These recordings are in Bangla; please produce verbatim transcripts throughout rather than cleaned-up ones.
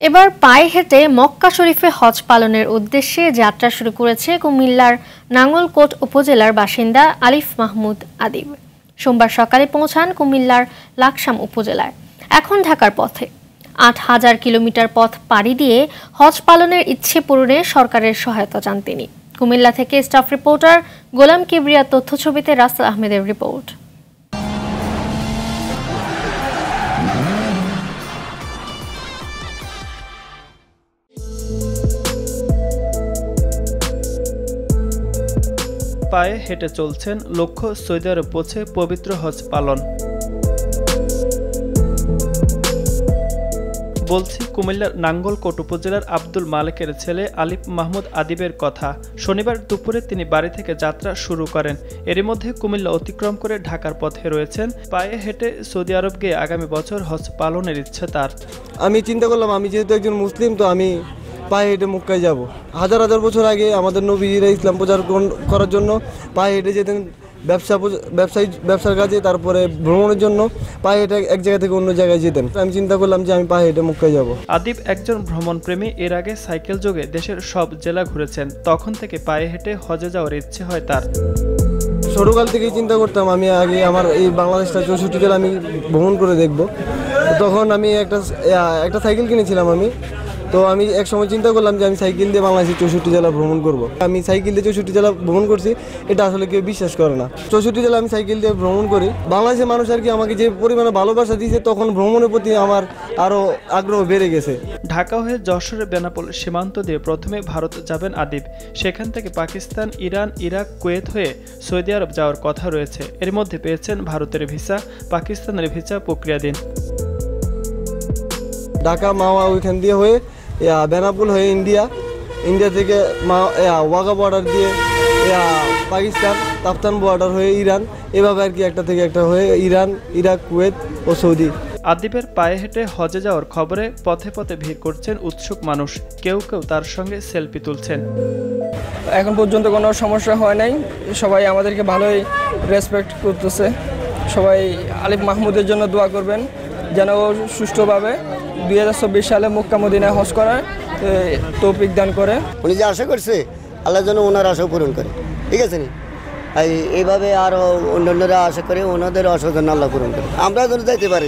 এবার পায়ে হেঁটে মক্কা শরীফে হজ পালনের উদ্দেশ্যে যাত্রা শুরু করেছে কুমিল্লার নাঙ্গলকোট উপজেলার বাসিন্দা আলিফ মাহমুদ আদিব। সোমবার সকালে পৌঁছান কুমিল্লার লাকসাম উপজেলায়। এখন ঢাকার পথে আট হাজার কিলোমিটার পথ পাড়ি দিয়ে হজ পালনের ইচ্ছে পূরণে সরকারের সহায়তা চান তিনি। কুমিল্লা থেকে স্টাফ রিপোর্টার গোলাম কিবরিয়া, তথ্য ছবিতে রাসেল আহমেদের রিপোর্ট। পায়ে হেঁটে চলছেন লক্ষ্য সৌদি আরব পৌঁছে পবিত্র হজ পালন। বলছি কুমিল্লার নাঙ্গলকোট উপজেলার আব্দুল মালেকের ছেলে আলিফ মাহমুদ আদিবের কথা। শনিবার দুপুরে তিনি বাড়ি থেকে যাত্রা শুরু করেন। এরই মধ্যে কুমিল্লা অতিক্রম করে ঢাকার পথে রয়েছেন। পায়ে হেঁটে সৌদি আরব গিয়ে আগামী বছর হজ পালনের ইচ্ছে তার। আমি চিন্তা করলাম, আমি যেহেতু একজন মুসলিম, তো আমি পায়ে হেঁটে মক্কায় যাব। হাজার হাজার বছর আগে আমাদের নবীরা ইসলাম প্রচার করার জন্য পায়ে হেঁটে যেতেন ব্যবসা ব্যবসায়ী ব্যবসার কাজে, তারপরে ভ্রমণের জন্য পায়ে হেঁটে এক জায়গা থেকে অন্য জায়গায় যেতেন। আমি চিন্তা করলাম যে আমি পায়ে হেঁটে মক্কায় যাব। আদিব একজন ভ্রমণপ্রেমী। এর আগে সাইকেল যোগে দেশের সব জেলা ঘুরেছেন। তখন থেকে পায়ে হেঁটে হজে যাওয়ার ইচ্ছে হয় তার। ছোটকাল থেকেই চিন্তা করতাম আমি আগে আমার এই বাংলাদেশটা চৌষট্টি জেলা আমি ভ্রমণ করে দেখব। তখন আমি একটা একটা সাইকেল কিনেছিলাম আমি। তো আমি এক সময় চিন্তা করলাম যে আমি সাইকেল দিয়ে বাংলাদেশের চৌষট্টি জেলা ভ্রমণ করব। আমি সাইকেল দিয়ে চৌষট্টি জেলা ভ্রমণ করছি, এটা আসলে কেউ বিশ্বাস করে না। চৌষট্টি জেলা আমি সাইকেল দিয়ে ভ্রমণ করি। বাংলাদেশের মানুষ আর কি আমাকে যে পরিমাণে ভালোবাসা দিয়েছে, তখন ভ্রমণের প্রতি আমার আরও আগ্রহ বেড়ে গেছে। ঢাকা হয়ে যশোরের বেনাপোল সীমান্ত দিয়ে প্রথমে ভারত যাবেন আদিব। সেখান থেকে পাকিস্তান, ইরান, ইরাক, কুয়েত হয়ে সৌদি আরব যাওয়ার কথা রয়েছে। এর মধ্যে পেয়েছেন ভারতের ভিসা, পাকিস্তানের ভিসা প্রক্রিয়াধীন। ঢাকা মাওয়া ওইখান দিয়ে হয়ে বেনাপোল হয়ে ইন্ডিয়া, ইন্ডিয়া থেকে ওয়াগা বর্ডার দিয়ে পাকিস্তান, তাফতান বর্ডার হয়ে ইরান, এভাবে আর কি একটা থেকে একটা হয়ে ইরান, ইরাক, কুয়েত ও সৌদি। আদিবের পায়ে হেঁটে হজে যাওয়ার খবরে পথে পথে ভিড় করছেন উৎসুক মানুষ। কেউ কেউ তার সঙ্গে সেলফি তুলছেন। এখন পর্যন্ত কোনো সমস্যা হয় নাই, সবাই আমাদেরকে ভালোই রেসপেক্ট করতেছে। সবাই আলিফ মাহমুদের জন্য দোয়া করবেন যেন ও সুষ্ঠুভাবে দুই হাজার চব্বিশ সালে মক্কা মদিনায় হজ করার তৌফিক দান করে। উনি যে আশা করছে, আল্লাহ যেন ওনার আশা পূরণ করে। ঠিক আছে নি? এইভাবে আরও অন্যান্যরা আশা করে, ওনাদের আশা যেন আল্লাহ পূরণ করে, আমরা যেন যাইতে পারি।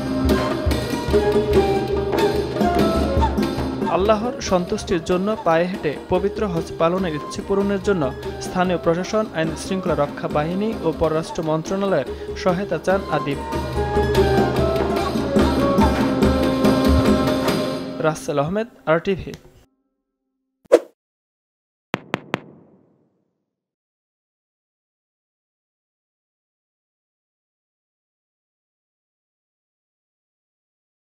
আল্লাহর সন্তুষ্টির জন্য পায়ে হেঁটে পবিত্র হজ পালনের ইচ্ছে পূরণের জন্য স্থানীয় প্রশাসন, আইন শৃঙ্খলা রক্ষা বাহিনী ও পররাষ্ট্র মন্ত্রণালয়ের সহায়তা চান আদিব। Rasel Ahmed, R TV.